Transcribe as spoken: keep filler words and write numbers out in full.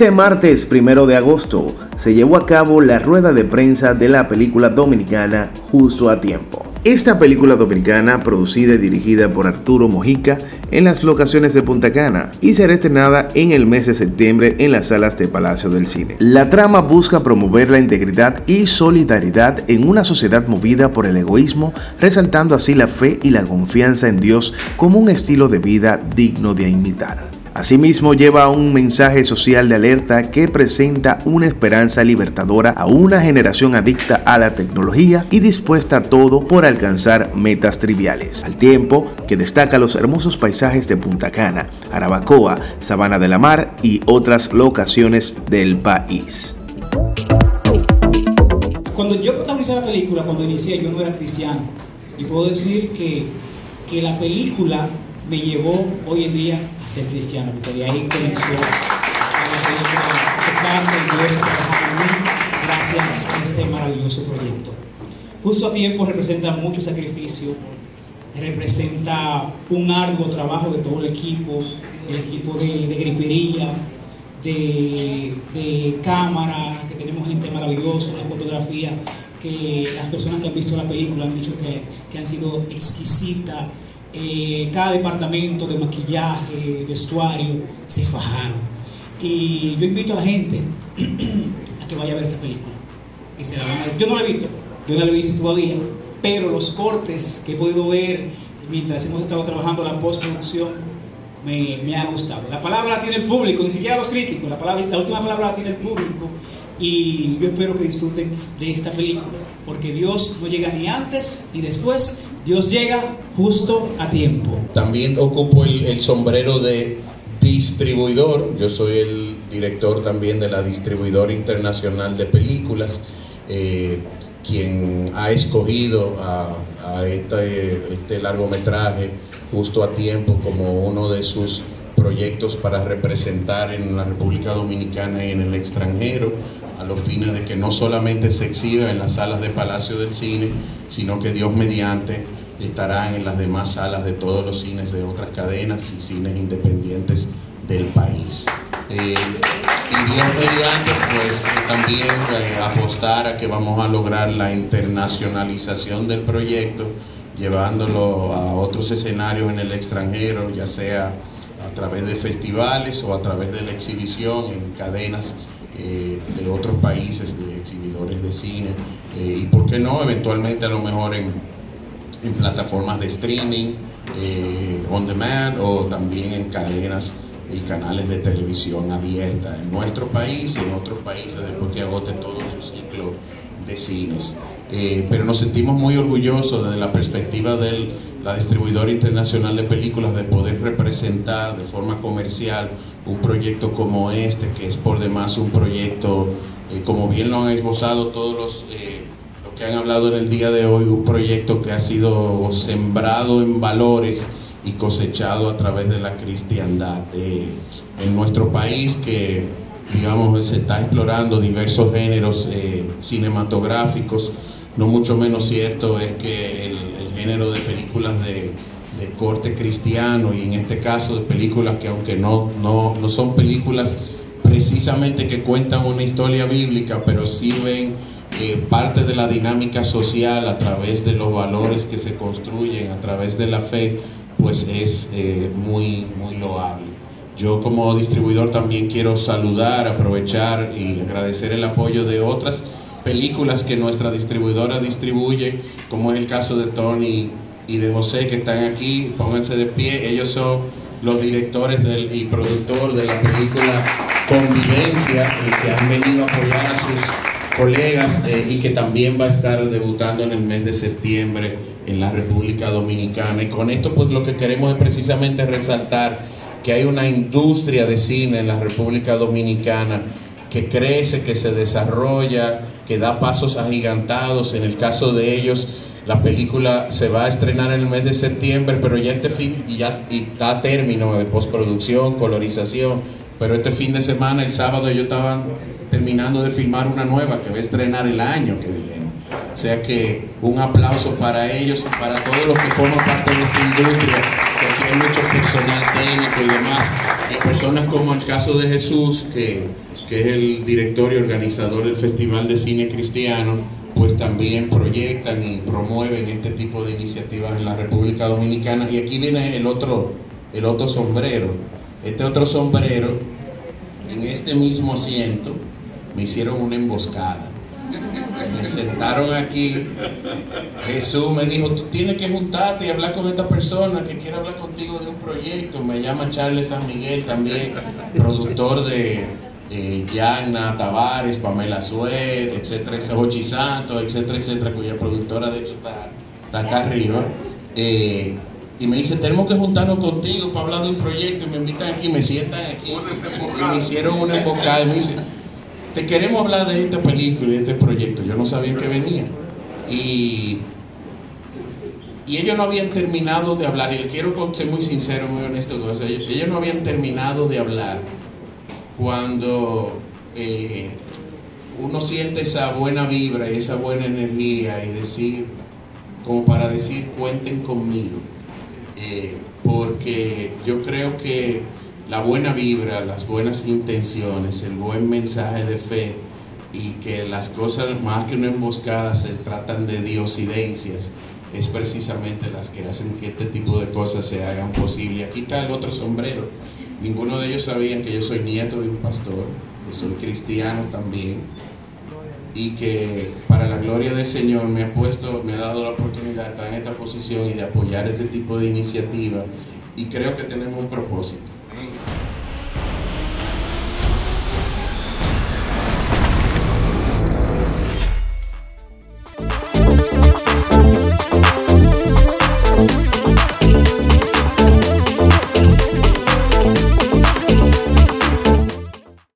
Este martes primero de agosto se llevó a cabo la rueda de prensa de la película dominicana Justo a Tiempo. Esta película dominicana, producida y dirigida por Arturo Mojica en las locaciones de Punta Cana y será estrenada en el mes de septiembre en las salas de Palacio del Cine. La trama busca promover la integridad y solidaridad en una sociedad movida por el egoísmo, resaltando así la fe y la confianza en Dios como un estilo de vida digno de imitar. Asimismo, lleva un mensaje social de alerta que presenta una esperanza libertadora a una generación adicta a la tecnología y dispuesta a todo por alcanzar metas triviales, al tiempo que destaca los hermosos paisajes de Punta Cana, Jarabacoa, Sabana de la Mar y otras locaciones del país. Cuando yo protagonicé la película, cuando inicié, yo no era cristiano, y puedo decir que, que la película me llevó hoy en día a ser cristiano, porque de ahí comenzó la película parte de Dios trabajar en mí gracias a este maravilloso proyecto. Justo a Tiempo representa mucho sacrificio, representa un arduo trabajo de todo el equipo, el equipo de, de gripería, de, de cámara, que tenemos gente maravillosa, una fotografía que las personas que han visto la película han dicho que, que han sido exquisita. Eh, cada departamento de maquillaje, vestuario, se fajaron. Y yo invito a la gente a que vaya a ver esta película. Que se la van a... Yo no la he visto, yo no la he visto todavía, pero los cortes que he podido ver mientras hemos estado trabajando la postproducción me, me ha gustado. La palabra la tiene el público, ni siquiera los críticos, la, palabra, la última palabra la tiene el público. Y yo espero que disfruten de esta película, porque Dios no llega ni antes ni después, Dios llega justo a tiempo. También ocupo el, el sombrero de distribuidor. Yo soy el director también de la distribuidora internacional de películas, eh, quien ha escogido a, a este, este largometraje Justo a Tiempo como uno de sus proyectos para representar en la República Dominicana y en el extranjero, a los fines de que no solamente se exhiba en las salas de Palacio del Cine, sino que Dios mediante estarán en las demás salas de todos los cines de otras cadenas y cines independientes del país. Eh, y Dios mediante, pues también eh, apostar a que vamos a lograr la internacionalización del proyecto, llevándolo a otros escenarios en el extranjero, ya sea a través de festivales o a través de la exhibición en cadenas eh, de otros países, de exhibidores de cine, eh, y por qué no, eventualmente a lo mejor en, en plataformas de streaming, eh, on demand, o también en cadenas y canales de televisión abierta en nuestro país y en otros países después que agote todo su ciclo de cines. Eh, pero nos sentimos muy orgullosos desde la perspectiva de la distribuidora internacional de películas de poder representar de forma comercial un proyecto como este, que es por demás un proyecto, eh, como bien lo han esbozado todos los, eh, los que han hablado en el día de hoy, un proyecto que ha sido sembrado en valores y cosechado a través de la cristiandad. Eh, en nuestro país, que digamos se está explorando diversos géneros eh, cinematográficos, no mucho menos cierto es que el, el género de películas de, de corte cristiano, y en este caso de películas que aunque no, no, no son películas precisamente que cuentan una historia bíblica, pero sí ven eh, parte de la dinámica social a través de los valores que se construyen, a través de la fe, pues es eh, muy, muy loable. Yo como distribuidor también quiero saludar, aprovechar y agradecer el apoyo de otras películas que nuestra distribuidora distribuye, como es el caso de Tony y de José, que están aquí. Pónganse de pie. Ellos son los directores del, y productor de la película Convivencia, que han venido a apoyar a sus colegas eh, y que también va a estar debutando en el mes de septiembre en la República Dominicana. Y con esto pues lo que queremos es precisamente resaltar que hay una industria de cine en la República Dominicana que crece, que se desarrolla, que da pasos agigantados. En el caso de ellos, la película se va a estrenar en el mes de septiembre, pero ya este fin, y ya y está a término de postproducción, colorización, pero este fin de semana, el sábado, ellos estaban terminando de filmar una nueva que va a estrenar el año que viene. O sea que un aplauso para ellos y para todos los que forman parte de esta industria, que aquí hay mucho personal técnico y demás, y personas como el caso de Jesús, que que es el director y organizador del Festival de Cine Cristiano, pues también proyectan y promueven este tipo de iniciativas en la República Dominicana. Y aquí viene el otro, el otro sombrero. Este otro sombrero, en este mismo asiento, me hicieron una emboscada. Me sentaron aquí. Jesús me dijo, tú tienes que juntarte y hablar con esta persona que quiere hablar contigo de un proyecto. Me llama Charles San Miguel, también productor de eh, Yana Tavares, Pamela Sued, etcétera, Jochi Santos, etcétera, etcétera, cuya productora de hecho está, está acá arriba. Eh, y me dice, tenemos que juntarnos contigo para hablar de un proyecto. Y me invitan aquí, me sientan aquí y me hicieron una emboscada y me dicen, te queremos hablar de esta película y de este proyecto. Yo no sabía que venía. Y, y ellos no habían terminado de hablar, y quiero ser muy sincero, muy honesto con eso. Ellos, ellos no habían terminado de hablar cuando eh, uno siente esa buena vibra y esa buena energía y decir, como para decir, cuenten conmigo. Eh, porque yo creo que la buena vibra, las buenas intenciones, el buen mensaje de fe y que las cosas más que una emboscada se tratan de diosidencias, es precisamente las que hacen que este tipo de cosas se hagan posible. Aquí está el otro sombrero. Ninguno de ellos sabían que yo soy nieto de un pastor, que soy cristiano también, y que para la gloria del Señor me ha puesto, me ha dado la oportunidad de estar en esta posición y de apoyar este tipo de iniciativa, y creo que tenemos un propósito.